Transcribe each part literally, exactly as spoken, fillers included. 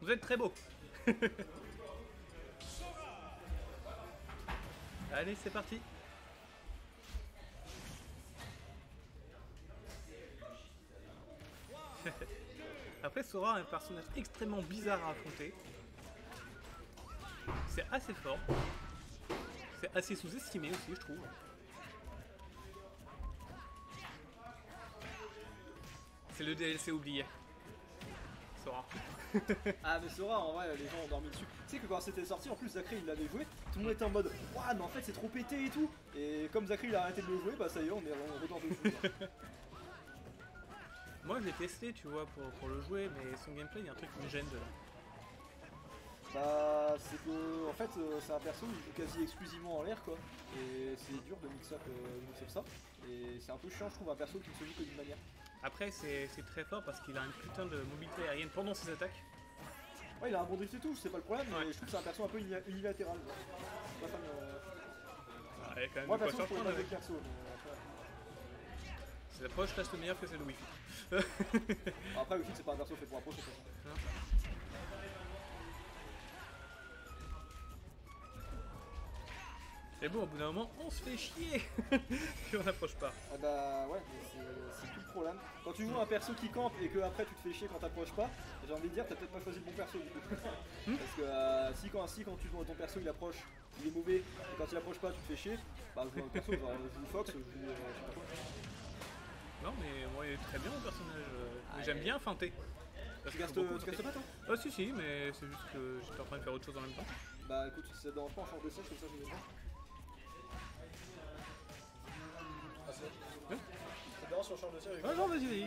Vous êtes très beau. Allez, c'est parti. Après, Sora est un personnage extrêmement bizarre à affronter. C'est assez fort. C'est assez sous-estimé aussi, je trouve. C'est le D L C oublié. Sora. Ah mais Sora en vrai les gens ont dormi dessus. Tu sais que quand c'était sorti en plus Zachary il l'avait joué, tout le monde était en mode ouah mais en fait c'est trop pété et tout. Et comme Zachary il a arrêté de le jouer, bah ça y est on est redormi dessus. Moi je l'ai testé tu vois pour, pour le jouer mais son gameplay il y a un truc qui me gêne dedans. Bah c'est que en fait euh, c'est un perso qui joue quasi exclusivement en l'air quoi. Et c'est dur de mix up, euh, mix up ça. Et c'est un peu chiant je trouve un perso qui ne se joue que d'une manière. Après c'est très fort parce qu'il a une putain de mobilité aérienne pendant ses attaques. Ouais il a un bon drift et tout, c'est pas le problème, ouais. mais je trouve que c'est un perso un peu unilatéral. Pas fan, euh... ouais, quand même moi de perso je pourrais pas avec perso. Mais après... Cette approche reste meilleure que celle de Wi-Fi. Après Wi-Fi c'est pas un perso fait pour approcher. Et bon, au bout d'un moment, on se fait chier si on n'approche pas. Ah bah ouais, c'est tout le problème. Quand tu joues un perso qui campe et que après tu te fais chier quand t'approches pas, j'ai envie de dire t'as peut-être pas choisi le bon perso du coup. Hmm. Parce que euh, si, quand, si quand tu joues ton perso il approche, il est mauvais, et quand il approche pas tu te fais chier, bah je joue un perso, genre je joue Fox, je joue euh, je sais pas quoi. Non mais moi il est très bien mon personnage, ah, j'aime bien feinter. Tu castes pas toi? Ah si si, mais c'est juste que j'étais en train de faire autre chose en même temps. Bah écoute, si ça te dérange pas, on change de siège comme ça je vais bien. Ah c'est oui. Ça te dérange si on change de siège? Ah non vas-y vas-y.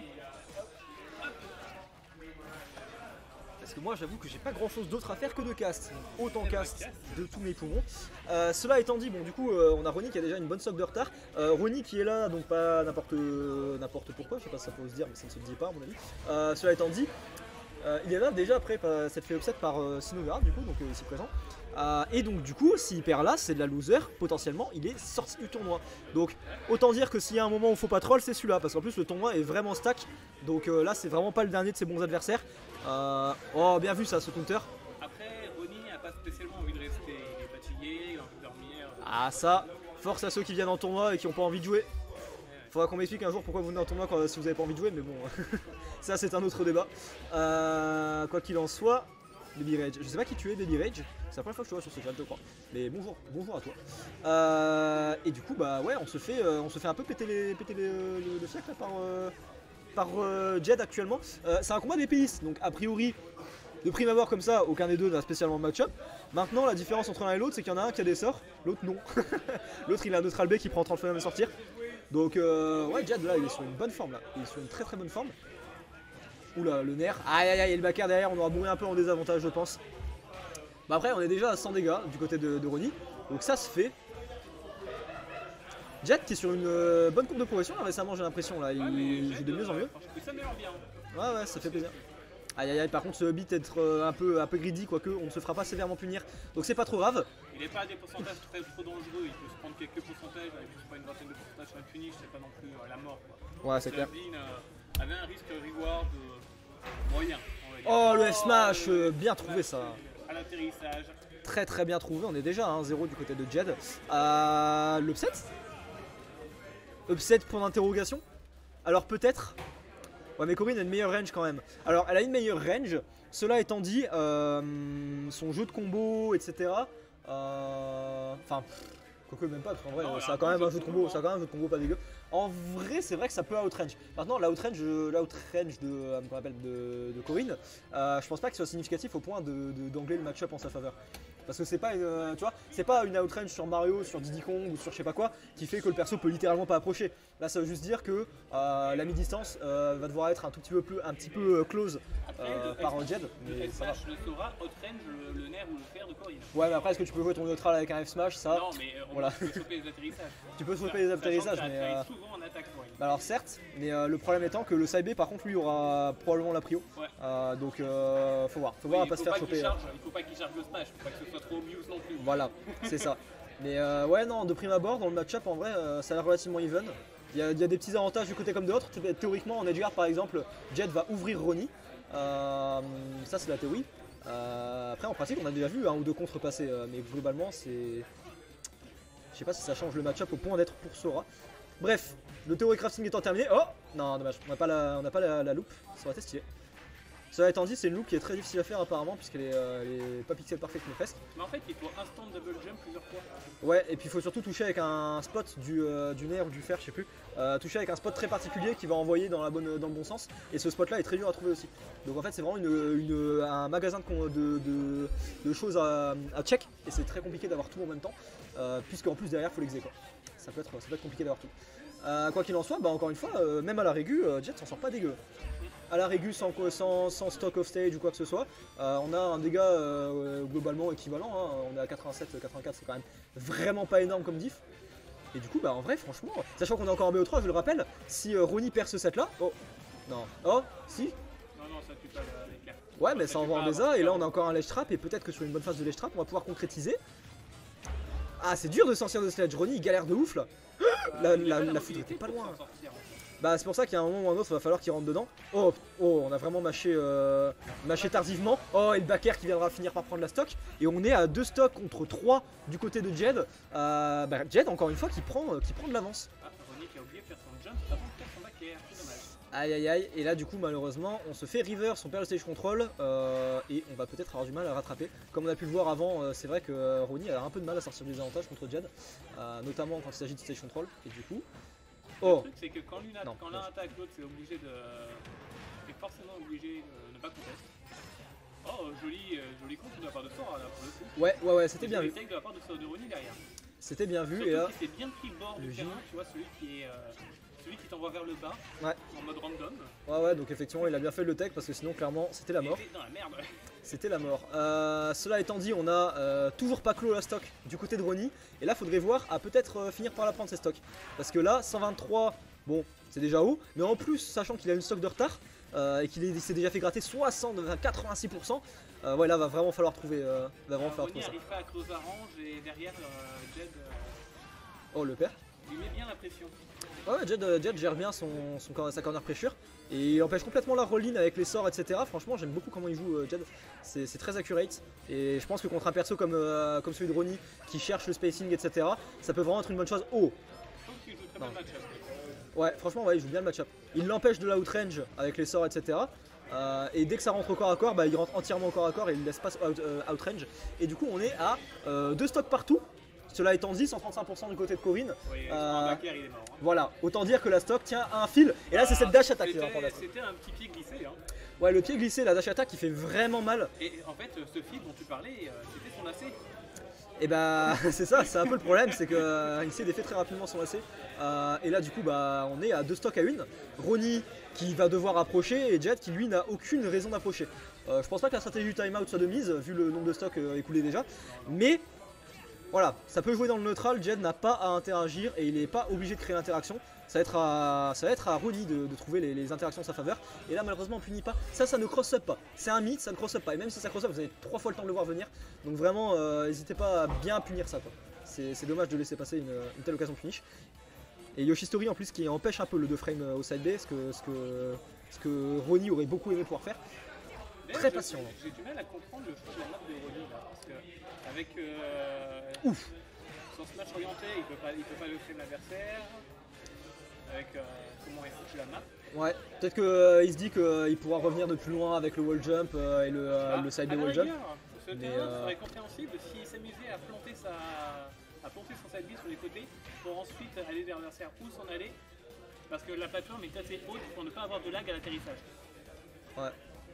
Parce que moi j'avoue que j'ai pas grand chose d'autre à faire que de cast. Autant cast de tous mes poumons. Euh, cela étant dit, bon du coup euh, on a Ronnie qui a déjà une bonne socle de retard. Euh, Ronnie qui est là, donc pas n'importe euh, n'importe pourquoi, je sais pas si ça peut se dire mais ça ne se dit pas à mon avis. Euh, cela étant dit, euh, il est là déjà après s'être fait upset par euh, Sinovera du coup, donc euh, ici présent. Euh, et donc du coup s'il perd là c'est de la loser, potentiellement il est sorti du tournoi. Donc autant dire que s'il y a un moment où il faut pas troll c'est celui-là, parce qu'en plus le tournoi est vraiment stack. Donc euh, là c'est vraiment pas le dernier de ses bons adversaires. Euh, oh bien vu ça ce counter. Après Ronnie a pas spécialement envie de rester, il est fatigué, il a envie de dormir. Ah ça, force à ceux qui viennent en tournoi et qui ont pas envie de jouer. Faudra qu'on m'explique un jour pourquoi vous venez en tournoi quand, si vous avez pas envie de jouer, mais bon ça c'est un autre débat. Euh, quoi qu'il en soit, Baby Rage, je sais pas qui tu es Baby Rage, c'est la première fois que je te vois sur ce chat je crois. Mais bonjour, bonjour à toi. Euh, et du coup bah ouais on se fait, euh, on se fait un peu péter, les, péter les, le, le siècle là, par, euh, par euh, Jed actuellement. Euh, c'est un combat d'épéistes, donc a priori de prime abord comme ça, aucun des deux n'a spécialement match-up. Maintenant la différence entre l'un et l'autre c'est qu'il y en a un qui a des sorts, l'autre non. L'autre il a un neutral B qui prend trente fois à sortir. Donc euh, ouais Jed là il est sur une bonne forme là, il est sur une très très bonne forme. Oula le nerf, aïe aïe aïe et le backer derrière on aura bourré un peu en désavantage je pense. Bah après on est déjà à cent dégâts du côté de, de Ronnie, donc ça se fait. Jet qui est sur une euh, bonne courbe de progression là, récemment j'ai l'impression là, il ouais, joue de mieux en mieux. Ça m'améliore bien. Ouais ouais ça fait plaisir. Aïe aïe aïe par contre ce Hobbit être euh, un, peu, un peu greedy quoique on ne se fera pas sévèrement punir, donc c'est pas trop grave. Il n'est pas à des pourcentages très trop dangereux, il peut se prendre quelques pourcentages, avec je sais pas une vingtaine de pourcentages sur un finish, c'est pas non plus à la mort quoi. Ouais c'est clair. Euh, avait un risque reward euh, moyen. Oh le F-Smash, euh, bien trouvé ça. À l'atterrissage. Très très bien trouvé, on est déjà à un zéro du côté de Jed. Euh, L'upset Upset point d'interrogation. Alors peut-être. Ouais mais Corinne a une meilleure range quand même. Alors elle a une meilleure range. Cela étant dit, euh, son jeu de combo, et cetera. Euh, enfin, quoique même pas, parce qu'en vrai, non, ça a quand même un jeu de combo, ça a quand même un jeu de combo pas dégueu. En vrai, c'est vrai que ça peut outrange. Maintenant, la outrange, la outrange de, euh, qu'on appelle de, de Corinne, euh, je pense pas que ce soit significatif au point de, de, d'angler le match-up en sa faveur. Parce que c'est pas une, euh, tu vois, c'est pas une outrange sur Mario, sur Diddy Kong ou sur je sais pas quoi qui fait que le perso peut littéralement pas approcher. Là, ça veut juste dire que euh, la mi-distance euh, va devoir être un tout petit peu plus, un petit peu euh, close euh, après, par un Jed. Le F-Smash le saura, outrange le, le nerf ou le fer de Corinne. Ouais, mais après, est-ce que tu peux jouer ton neutral avec un F-Smash ça? Non, mais euh, on voilà. peut choper les atterrissages. Tu peux choper les atterrissages, mais. Euh... souvent en attaque, bah alors certes, mais euh, le problème étant que le side B par contre lui aura probablement la prio. Ouais. Euh, donc euh, faut voir, faut oui, voir à pas se faire pas choper. Charge, il faut pas qu'il charge le smash, faut pas que ce soit trop obvious non plus. Voilà, c'est ça. Mais euh, ouais non, de prime abord dans le match-up en vrai euh, ça a l'air relativement even. Il y, a, il y a des petits avantages du côté comme de l'autre. Théoriquement en edgeguard par exemple, Jed va ouvrir Ronnie. Euh, ça c'est la théorie. Euh, après en pratique on a déjà vu un ou deux contre passer, euh, mais globalement c'est... Je sais pas si ça change le match-up au point d'être pour Sora. Bref, le théorie crafting étant terminé. Oh non, dommage, on n'a pas, la, on n'a pas la, la loupe, ça aurait été stylé. Cela étant dit, c'est une loupe qui est très difficile à faire apparemment, puisqu'elle est, euh, elle est pas pixel parfait mais presque. Mais en fait, il faut instant double jump plusieurs fois. Ouais, et puis il faut surtout toucher avec un spot du, euh, du nerf ou du fer, je sais plus. Euh, toucher avec un spot très particulier qui va envoyer dans, la bonne, dans le bon sens. Et ce spot là est très dur à trouver aussi. Donc en fait, c'est vraiment une, une, un magasin de, de, de, de choses à, à check. Et c'est très compliqué d'avoir tout en même temps, euh, puisqu'en plus derrière, il faut l'exé quoi. Ça peut, être, ça peut être compliqué d'avoir tout. Euh, quoi qu'il en soit, bah encore une fois, euh, même à la régu, euh, Jet s'en sort pas dégueu. À la régu sans, sans, sans stock off stage ou quoi que ce soit, euh, on a un dégât euh, globalement équivalent, hein. On est à quatre-vingt-sept, quatre-vingt-quatre, c'est quand même vraiment pas énorme comme diff. Et du coup, bah en vrai, franchement, sachant qu'on est encore en B O trois, je le rappelle, si euh, Ronnie perd ce set là, oh, non, oh, si. Non, non, ça tue pas les cartes. Ouais, mais ça envoie en Beza, et là on a encore un ledge trap, et peut-être que sur une bonne phase de ledge trap, on va pouvoir concrétiser. Ah, c'est dur de sortir de sledge, Ronnie il galère de ouf là. La, la, la foudre était pas loin. Bah c'est pour ça qu'il y a un moment ou un autre, il va falloir qu'il rentre dedans. Oh, oh, on a vraiment mâché, euh, mâché tardivement. Oh, et le backer qui viendra finir par prendre la stock. Et on est à deux stocks contre trois du côté de Jed. Euh, bah, Jed, encore une fois, qui prend, euh, qui prend de l'avance. Ah, Ronnie qui a oublié de faire son jump avant de faire son backer, c'est dommage. Aïe aïe aïe, et là du coup malheureusement on se fait reverse, on perd le stage control euh, et on va peut-être avoir du mal à rattraper. Comme on a pu le voir avant, euh, c'est vrai que euh, Ronnie a un peu de mal à sortir des avantages contre Jed, euh, notamment quand il s'agit de stage control, et du coup... Oh. Le truc c'est que quand l'un Non, quand l'un attaque l'autre, c'est obligé de... c'est forcément obligé de ne pas contester. Oh, joli, euh, joli contre de la part de Sora là pour le coup. Ouais, ouais, ouais, c'était bien vu. De la part de Sora de Ronnie derrière. C'était bien vu, Surtout et là... qu'il s'est bien pris le bord le du J. terrain, tu vois, celui qui est... Euh... Celui qui t'envoie vers le bas, ouais. En mode random. Ouais ouais, donc effectivement il a bien fait le tech parce que sinon clairement c'était la mort. Dans la merde. C'était la mort. Euh, cela étant dit, on a euh, toujours pas clos la stock du côté de Ronnie. Et là faudrait voir à peut-être euh, finir par la prendre cette stock. Parce que là, cent vingt-trois, bon c'est déjà haut. Mais en plus, sachant qu'il a une stock de retard euh, et qu'il s'est déjà fait gratter soixante, quatre-vingt-six pour cent, euh, ouais là va vraiment falloir trouver, euh, va vraiment euh, falloir Ronnie trouver ça. arrive pas à close la range et derrière euh, Jed euh, Oh le père. il met bien la pression. Ouais, Jed, euh, Jed gère bien son, son, sa corner pressure et il empêche complètement la roll-in avec les sorts, et cetera. Franchement, j'aime beaucoup comment il joue euh, Jed, c'est très accurate. Et je pense que contre un perso comme, euh, comme celui de Ronnie qui cherche le spacing, et cetera, ça peut vraiment être une bonne chose. Oh! Je trouve qu'il joue très bien le match-up. Ouais, franchement, ouais, il joue bien le match-up. Il l'empêche de la outrange avec les sorts, et cetera. Euh, et dès que ça rentre au corps à corps, bah, il rentre entièrement au corps à corps et il laisse pas out, euh, outrange. Et du coup, on est à euh, deux stocks partout. Cela étant dit, cent trente-cinq pour cent du côté de Corinne. Oui, euh, backer, il est mort, hein. Voilà, autant dire que la stock tient à un fil. Et là, c'est cette dash attack qui va prendre la stock. C'était un petit pied glissé. Hein. Ouais, le pied glissé, la dash attack qui fait vraiment mal. Et en fait, ce fil dont tu parlais, c'était son lacet. Et bah, c'est ça, c'est un peu le problème, c'est qu'il euh, s'est défait très rapidement son lacet. Euh, et là, du coup, bah, on est à deux stocks à une. Ronnie qui va devoir approcher et Jed qui lui n'a aucune raison d'approcher. Euh, je pense pas que la stratégie du timeout soit de mise, vu le nombre de stocks euh, écoulés déjà. Mais voilà, ça peut jouer dans le neutral, Jed n'a pas à interagir et il n'est pas obligé de créer l'interaction. Ça va être à, ça va être à Ronnie de, de trouver les, les interactions en sa faveur. Et là malheureusement on punit pas. Ça, ça ne cross-up pas. C'est un mythe, ça ne cross-up pas. Et même si ça cross-up, vous avez trois fois le temps de le voir venir. Donc vraiment, n'hésitez euh, pas à bien punir ça. C'est dommage de laisser passer une, une telle occasion de punish. Et Yoshistori en plus qui empêche un peu le deux frame au side B, ce que, ce que, ce que Ronnie aurait beaucoup aimé pouvoir faire. Très patient. J'ai du mal à comprendre le choix de la map de Ronnie là. Parce que avec euh, Ouf. son smash orienté, il peut pas, il peut pas le frame l'adversaire. Avec euh, comment il foutu la map. Ouais, peut-être qu'il euh, se dit qu'il euh, pourra revenir de plus loin avec le wall jump euh, et le, euh, ah, le side B wall jump. Ce Mais terrain euh... serait compréhensible s'il s'amusait à planter, sa... à planter son side B sur les côtés pour ensuite aller vers l'adversaire ou s'en aller. Parce que la plateforme est assez haute pour ne pas avoir de lag à l'atterrissage. Ouais.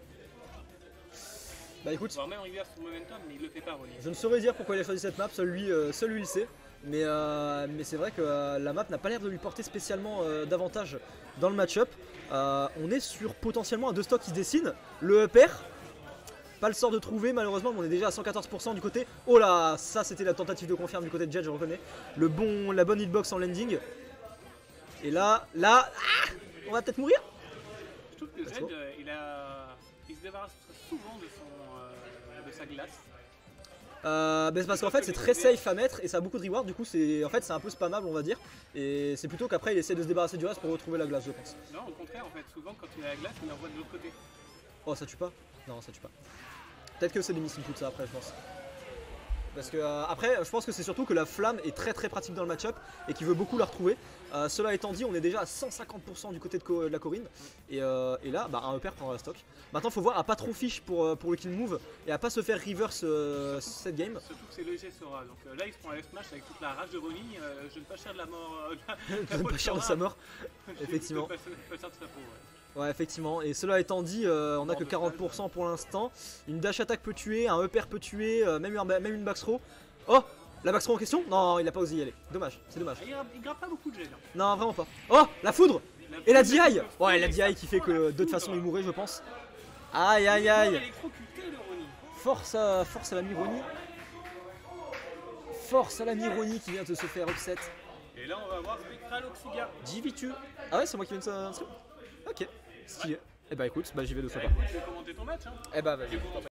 Bah écoute, voire même reverse sur momentum, mais il le fait pas, Ronnie. Je ne saurais dire pourquoi il a choisi cette map, seul lui, euh, seul lui le sait. Mais, euh, mais c'est vrai que euh, la map n'a pas l'air de lui porter spécialement euh, d'avantage dans le match-up. Euh, on est sur potentiellement un deux stocks qui se dessine. Le upper, pas le sort de trouver malheureusement, mais on est déjà à cent quatorze pour cent du côté. Oh là, ça c'était la tentative de confirme du côté de Jed, je reconnais. Le bon, la bonne hitbox en landing. Et là, là, ah, on va peut-être mourir. Je trouve que Jed, euh, il, a... il se débarrasse souvent de, son, euh, de sa glace. Euh, bah c'est parce qu'en fait c'est très safe à mettre et ça a beaucoup de reward, du coup c'est en fait c'est un peu spammable on va dire. Et c'est plutôt qu'après il essaie de se débarrasser du reste pour retrouver la glace je pense. Non au contraire en fait, souvent quand il a la glace il l'envoie de l'autre côté. Oh ça tue pas? Non ça tue pas. Peut-être que c'est des missing inputs ça après, je pense. Parce que euh, après, je pense que c'est surtout que la flamme est très très pratique dans le match-up et qu'il veut beaucoup la retrouver. Euh, cela étant dit, on est déjà à cent cinquante pour cent du côté de, de la Corine. Et, euh, et là, bah, un upper prendra la stock. Maintenant, il faut voir à pas trop fiche pour, euh, pour le kill move et à pas se faire reverse euh, cette game. Surtout que c'est léger Sora. Donc euh, là, il se prend un F-smash avec toute la rage de Ronnie. Euh, je ne pas cher de la mort. Euh, Je donne pas cher de sa mort. Effectivement. Pas, pas cher de sa peau, ouais. Ouais, effectivement. Et cela étant dit, euh, on a que quarante pour cent pour l'instant. Une dash attack peut tuer, un upper peut tuer, euh, même, même une back throw. Oh, la back throw en question? Non, il a pas osé y aller. Dommage, c'est dommage. Il grappe, il grappe pas beaucoup de jets. Hein. Non, vraiment pas. Oh, la foudre. La Et la foudre, D I. le Ouais, la feu, D I qui fait que de toute foudre. façon il mourrait, je pense. Aïe, aïe, aïe. Électrocuté, le Ronnie. Force à, force à la Mironi. Force à la Mironi qui vient de se faire upset. Et là, on va voir Spectral Oxyga. J V tu. Ah ouais, c'est moi qui viens de s'inscrire. Ok, stylé. Eh bah écoute, bah j'y vais de ce Bah, pas. écoute, je vais commenter ton match. Hein. Eh bah vas-y.